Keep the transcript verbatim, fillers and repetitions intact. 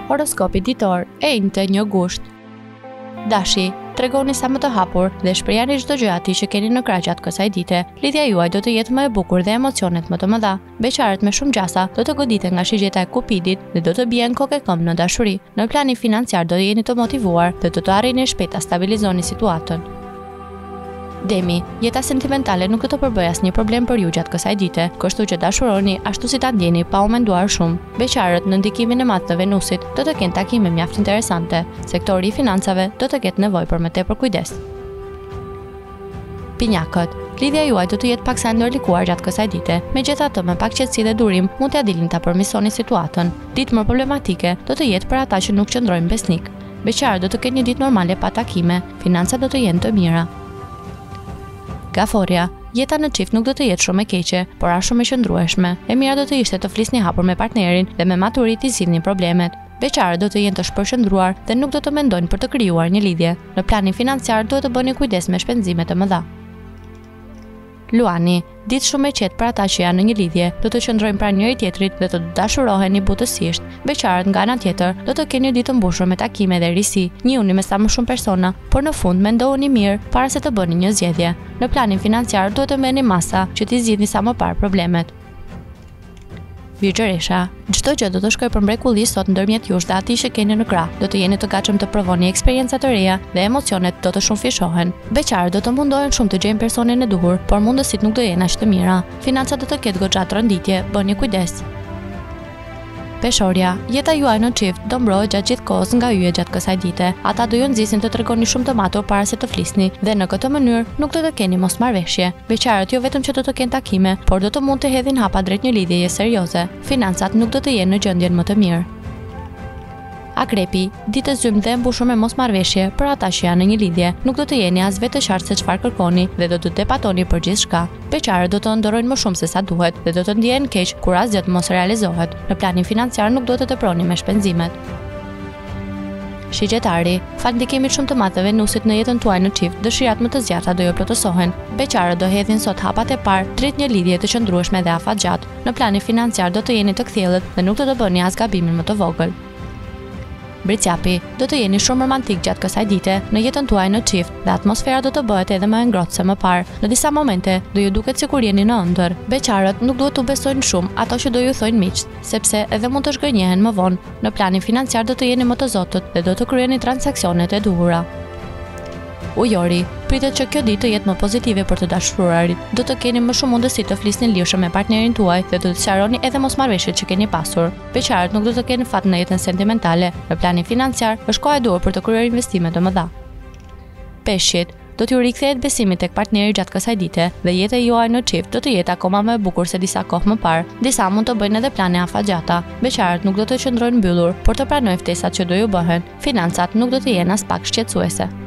Horoskopi ditor e njëjtë një gusht. Dashi, tregoni sa më të hapur dhe shprehani çdo gjë atij që keni në krah gjatë kësaj dite. Lidhja juaj do të jetë më e bukur dhe emocionet më të mëdha. Beqarët me shumë gjasa do të goditen nga shigjeta e Kupidit dhe do të bien kokë e këmbë në dashuri. Në planin financiar do të jeni të motivuar dhe do të arrini shpejt ta stabilizoni situatën. Demi, jeta sentimentale nuk do të përbëjë asnjë problem për ju gjatë kësaj dite, kështu që dashuroni ashtu si ta ndjeni pa u menduar shumë. Beqarët në ndikimin e madh të Venusit do të kenë takime mjaft interesante. Sektori i financave do të ketë nevojë për më tepër kujdes. Pinjakët, lidhja juaj do të jetë paksa e ndërlikuar gjatë kësaj dite. Megjithatë, me pak qetësi dhe durim, mund t'ia dilni ta përmirësoni situatën. Ditë më problematike do të jetë për ata që nuk qëndrojnë besnik. Beqarët do të kenë një ditë normale pa takime, financat do të jenë të mira. Gaforia, jeta në çift nuk do të jetë shumë e keqe, por as shumë e qëndrueshme. E mira do të ishte të flisni hapur me partnerin dhe me maturitet të zgjidhni problemet. Beqarët do të jenë të shpërqendruar dhe nuk do të mendojnë për të krijuar një lidhje. Në planin financiar duhet të bëni kujdes me shpenzimet e mëdha. Luani, ditë shumë e qetë për ata që janë në një lidhje, do të qëndrojnë pranë njëri tjetrit dhe të dashuroheni butësisht. Beqarët nga ana tjetër do të kenë një ditë të mbushur me takime dhe risi, njihuni me sa më shumë persona, por në fund mendohuni mirë para se të bëni një zgjedhje. Në planin financiar duhet të merrni masa që t'i zgjidhni sa më parë problemet. Virgjëresha, çdo gjë do të shkojë për mrekulli sot ndërmjet jush dhe atij që keni në krah. Do të jeni të gatshëm të provoni eksperienca të reja dhe emocionet do të shumëfishohen. Beqarët do të mundohen shumë të gjejnë personin e duhur, por mundësitë nuk do jenë as të mira. Financat do të ketë goxha rënditje, bëni kujdes. Peshorja, jeta juaj në çift do mbrohet gjatë gjithë kohës nga yje gjatë kësaj dite. Ata do ju nxisin të tregoni shumë të matur para se të flisni dhe në këtë mënyrë nuk do të keni mosmarrveshje. Beqarët jo vetëm që do të kenë takime, por do të mund të hedhin hapa drejt një lidhjeje serioze. Financat nuk do të jenë në gjendjen më të mirë. Akrepi, ditë e zymë dhe e mbushur me mosmarrveshje për ata që janë në një lidhje, nuk do të jeni as vetë të qartë se çfarë kërkoni dhe do të depatoni për gjithçka. Beqarët do të ndorojnë më shumë se sa duhet dhe do të ndjehen keq kur asgjë mos realizohet. Në planin financiar nuk do të teproni me shpenzimet. Shigjetari, fal ndikimit shumë të madh të Venusit në jetën tuaj në çift, dëshirat më të zgjata do ju plotësohen. Beqarët do hedhin sot hapat e parë drejt një lidhje të qëndrueshme dhe afatgjatë. Në planin financiar do të jeni të kthjellët dhe nuk do të bëni as gabimin më të vogël. Bricjapi, do të jeni shumë romantik gjatë kësaj dite në jetën tuaj në çift dhe atmosfera do të bëhet edhe më e ngrohtë se më parë. Në disa momente do ju duket sikur jeni në ëndër. Beqarët nuk duhet të besojnë shumë ato që do ju thojnë miqt, sepse edhe mund të zgënjehen më vonë. Në planin financiar do të jeni më të zotët dhe do të kryeni transaksionet e duhura. Ujori, pritet që kjo ditë të jetë më pozitive për të dashuruarit. Do të keni më shumë mundësi të flisni lirshëm me partnerin tuaj dhe do të sqaroni edhe mosmarrveshjet që keni pasur. Beqarët nuk do të kenë fat në jetën sentimentale. Në planin financiar është koha e duhur për të kryer investime të mëdha. Peshqit, do t'ju rikthehet besimi tek partneri gjatë kësaj dite dhe jeta juaj në çift do të jetë akoma më e bukur se disa kohë më parë. Disa mund të bëjnë edhe plane afatgjata. Beqarët nuk do të qëndrojnë mbyllur, por të pranojnë ftesat që do ju bëhen. Financat nuk do të jenë as pak shqetësuese.